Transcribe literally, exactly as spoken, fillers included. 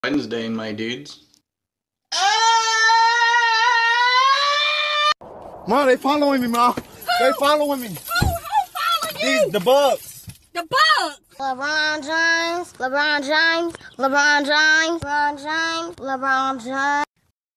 Wednesday, my dudes. Mom, they following me, Mom. They following me. Who, who following you? These, the bugs. The bugs. LeBron James, LeBron James, LeBron James, LeBron James, LeBron James.